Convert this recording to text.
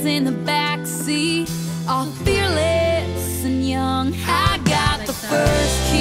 friends in the backseat, all fearless and young. I got the first